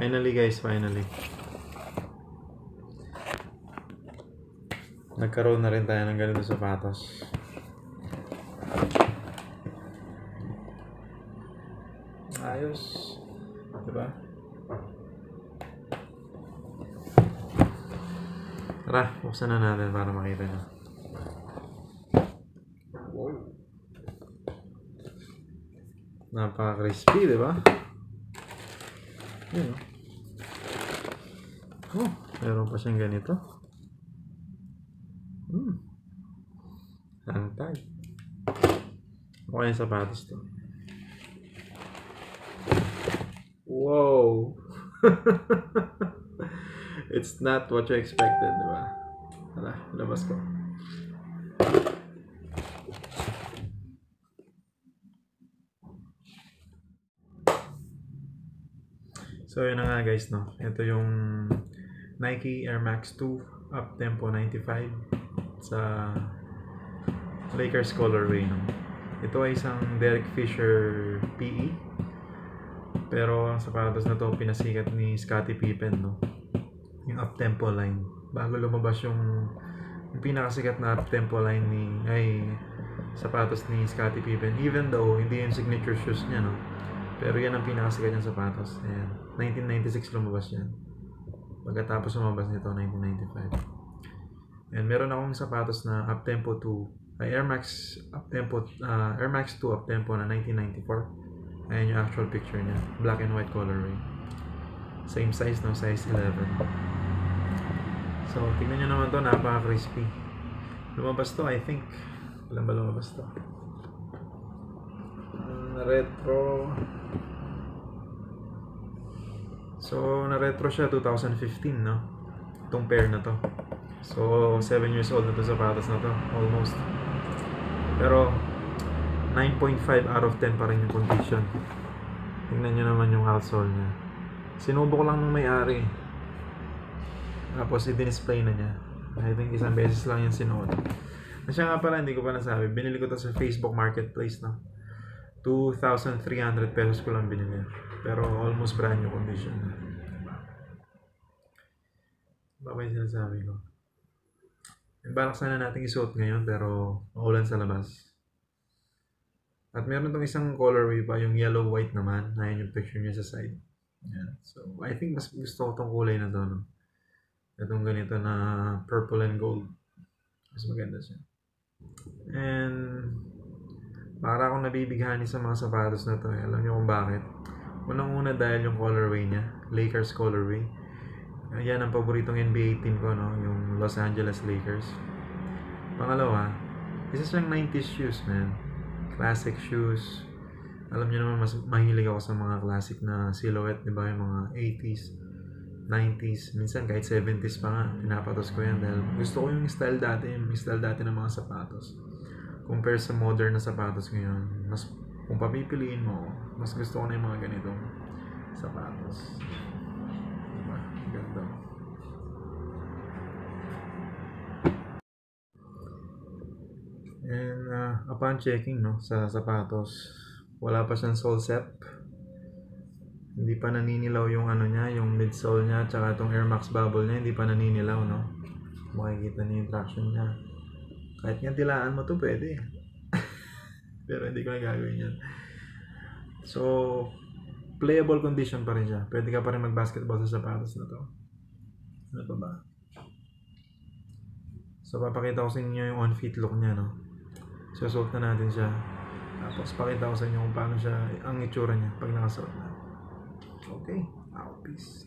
Finally guys, finally. Nagkaroon na rin tayo ng ganito sapatos. Ayos. Diba? Tara, buksan na natin para makita nyo. Wow. Napaka-crispy, diba? Yun, oh, meron pa siyang ganito. Santay. Okay yung sapatos to. Wow. It's not what you expected, diba? Tara, labas ko. So yun na nga guys, no. Ito yung Nike Air Max 2 Uptempo 95 sa Lakers colorway, no. Ito ay isang Derek Fisher PE. Pero ang sapatos na to pinasikat ni Scottie Pippen, no. Yung Uptempo line. Bago lumabas yung pinakasikat na Uptempo line sapatos ni Scottie Pippen. Even though hindi yung signature shoes niya, no. Pero yan ang pinakasikat niyang sapatos. Ayan. 1996 lumabas yan. Pagkatapos lumabas nito, 1995. And meron akong sapatos na Uptempo 2, Air Max 2 Uptempo na 1994. Ayan yung actual picture niya. Black and white colorway. Same size, no? Size 11. So, tingnan nyo naman to, napaka-crispy. Lumabas to, I think. Alam ba lumabas to? Retro. So, na-retro siya 2015, no? Itong pair na to. So, 7 years old na to sapatos na to. Almost. Pero, 9.5 out of 10 pa rin yung condition. Tingnan nyo naman yung outsole niya. Sinubok lang ng may-ari. Tapos, i-display na niya. I think isang beses lang yung sinuot. Siya nga pala, hindi ko pa nasabi. Binili ko to sa Facebook Marketplace, no? 2,300 pesos ko lang binili. Pero almost brand new condition. Baka yung sinasabi ko. Balak sana natin isuot ngayon pero maulan sa labas. At meron tong isang colorway pa, yung yellow-white naman. Ayan yung picture niya sa side. Ayan. So, I think mas gusto ko tong kulay na to, no? Itong ganito na purple and gold. Mas maganda siya. And para akong nabibighani sa mga sapatos na to. Alam niyo kung bakit? Unang-una dahil yung colorway niya, Lakers colorway. Yan ang paboritong NBA team ko, no? Yung Los Angeles Lakers. Pangalawa, isa siyang 90s shoes, man. Classic shoes. Alam niyo naman, mas mahilig ako sa mga classic na silhouette, di ba? Yung mga 80s, 90s, minsan kahit 70s pa nga, pinapatos ko yan dahil gusto ko yung style dati ng mga sapatos. Compare sa modern na sapatos ngayon, mas kung papipiliin mo, mas gusto ko na yung mga ganitong sapatos. Diba? Ganda. And upon checking, no, sa sapatos, wala pa siyang sole set. Hindi pa naninilaw yung ano niya, yung midsole niya, tsaka itong Air Max bubble niya, hindi pa naninilaw, no. Makikita niyo yung traction niya. Kahit nga tilaan mo to, pwede. Pero hindi ko na gagawin yan. So, playable condition pa rin siya. Pwede ka pa rin mag-basketball sa sapatos na to. Ano pa ba? So, papakita ko sa inyo yung on-feet look niya, no? So, suot na natin siya. Tapos, pakita ko sa inyo kung paano siya, ang itsura niya pag nakasuot na. Okay. Peace.